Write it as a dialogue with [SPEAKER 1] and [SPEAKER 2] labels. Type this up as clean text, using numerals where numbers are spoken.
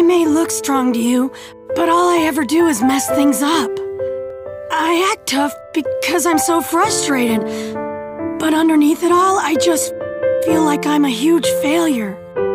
[SPEAKER 1] may look strong to you, but all I ever do is mess things up. I act tough because I'm so frustrated, but underneath it all, I just feel like I'm a huge failure.